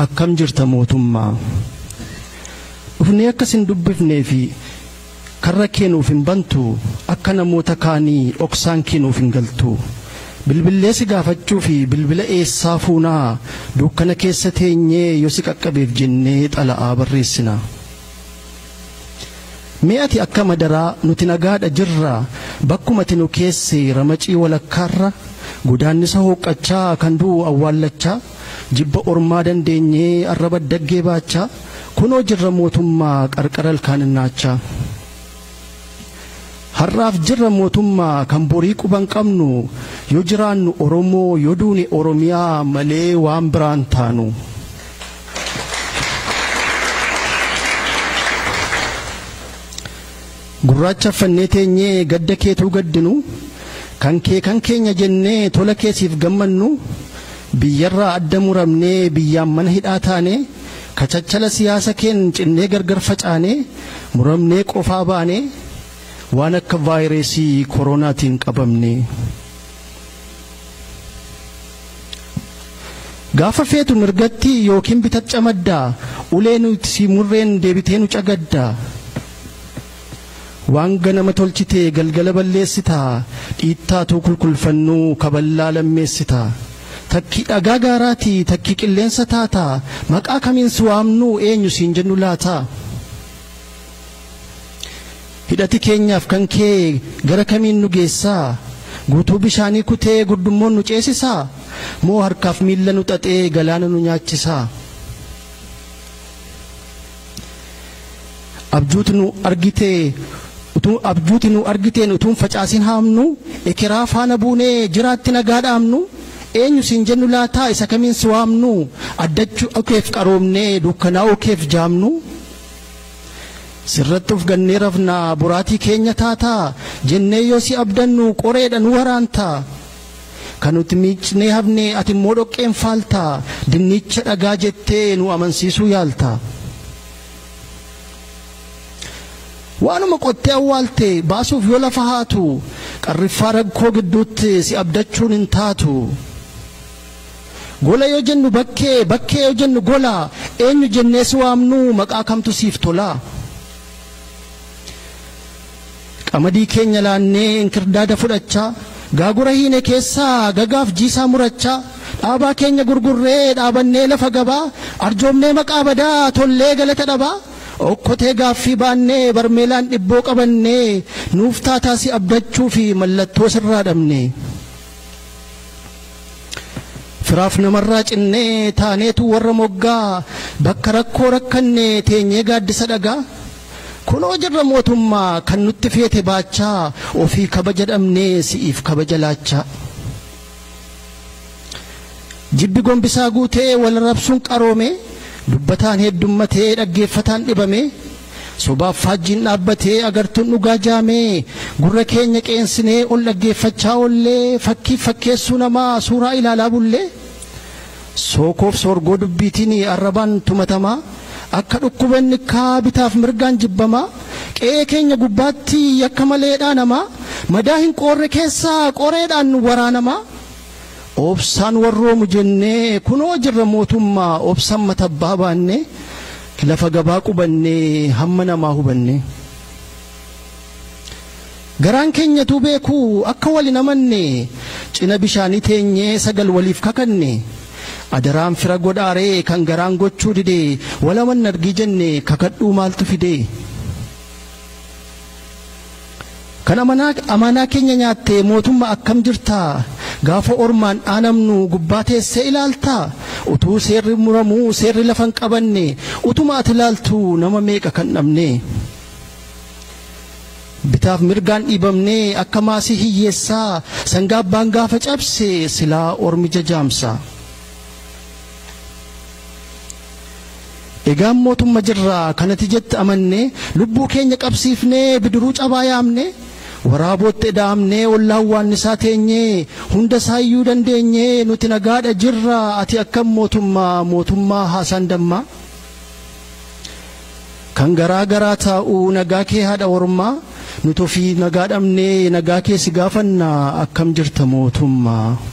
akkam jirta mootummaa ufni akkasin dubbifnee fi karra keenuuf hin bantu akka namoota kaanii oksaan keenuuf hin galtu bilbilee si gaafachuu fi bilbila eessaa fuunaa dukkana keessa teenyee yoo si qaqqabeef jennee xala'aa barreessina mi'ati akka madaraa nuti nagaadha jirra bakkuma tinu keessee ramacii walakkaarra gudaannisa hooqqachaa kan du'u awwaallachaa jibba ormaa dandeenyee arraba daggee baachaa kunoo jirra mootummaa qarqara ilkaaninaachaa har'aaf jirra mootummaa kan borii quban qabnu yoo jiraannu Oromoo yoo duune Oromiyaa malee waan biraan taanu gurraacha fannee teenyee gadda keetuu gaddinu kan keenya jennee tola keessiif gammannu biyyarraa adda muramnee biyyaan mana hidhaa taane kachachala siyaasa keen cinnee gargar facaane muramnee qofaa baane waan akka vaayirasii koronaatiin qabamne gaafa feetu mirgatti yookiin bitacca maddaa uleen si murreen deebiteenu cagaddaa waan ganama tolchitee galgala balleessitaa dhiittaatu kulkulfannuu kaballaa lammeessitaa takki dhagaa gaaraatii takki qilleensa taataa maqaa kamiin si waamnu eenyu siin jennu laataa hidhati keenyaaf kan kee gara kamiin nu geessaa guutuu bishaanii kutee guddummoon nu ceesisaa moo harkaaf miilla nu xaxee galaana nu nyaachisaa abjuuti nu argiteen utuun facaasin haamnu ekeraa faana buunee jiraatti nagaa dhaamnu eenyu siin jennu laataa isa kamiin si waamnu addachuu okeef qaroomnee dukkanaa okeef jaamnu sirratti of gannee rafnaa buraatii keenya taataa jennee yoo si abdannu qoreedha nu waraantaa kan nuti miicnee hafnee ati immoo dhoqqeen faaltaa dinnicha dhagaa jettee nu amansiisuu yaaltaa waanuma qottee awwaalte baasuuf yoo lafa haatu qarriffaa rakkoo gidduutti si abdachuun hin taatu gola yoo jennu bakkee yoo jennu gola eenyu jennee si waamnu maqaa kamtu siif tolaa qamadii keenya laannee inkirdaada fudhachaa gaagura hiine keessaa gagaaf jiisaa murachaa dhaabaa keenya gurgurree dhaabannee lafa gabaa arjoomnee maqaa badaa tollee galata dhabaa okkotee gaaffii baannee barmeelaan dhibboo qabannee nuuf taataa si abdachuu fi mallattoo sirraa dhabne firaaf namarraa cinnee taaneetu warra moggaa bakka rakkoo rakkannee teenyee gaaddisa dhagaa kunoo jirra mootummaa kan nutti feete baachaa ofii kabaja dhabnee si'iif kabaja laachaa jibbi gombisaa guutee wal rabsuun qaroome dubbataan heddummatee dhaggeeffataan dhibame sobaaf faajjiin dhaabbatee agartuun dhugaa jaamee gurra keenya qeensinee ol dhaggeeffachaa ollee fakkii fakkeessuu namaa suuraa ilaalaa bullee sookoof soorgoo dubbiitiin arrabaan tumatamaa akka dhukkubanni bitaaf mirgaan jibbamaa qe'ee keenya gubbaatti yakka maleedhaa namaa madaa hin qoorre keessaa qoreedhaan waraanamaa obsaan warroomu jennee kunoo jirra mootummaa obsaan matabbaa baannee lafa gabaa qubannee hamma namaa hubanne garaan keenyatu beekuu akka wali namanne cina bishaanii teenyee sagal waliif kakanne adaraan fira godhaaree kan garaan gochuu didee walaman argii jenne kakadhuu maaltu fidee kan amanaa keenya nyaattee mootummaa akkam jirtaa gaafa ormaan dhaanamnu gubbaa teessee ilaaltaa utuu seerri muramuu seerri lafan qabanne utuma ati ilaaltu nama meeqa kan dhabne bitaaf mirgaan dhiibamnee akka maasii hiyyeessaa sangaa abbaan gaafa cabse silaa ormi jajaamsa egaan mootummaa jirraa kanatti jette amannee lubbuu keenya qabsiifnee bidiruu cabaa yaamne waraabootti edaamnee ollaan waannisaa teenyee hunda saayyuu dandeenyee nuti nagaadha jirra ati akkam mootummaa haasaan dammaa kan garaa taa'uu nagaa kee haadha ormaa nuti ofii nagaa dhabnee nagaa kee si gaafannaa akkam jirta mootummaa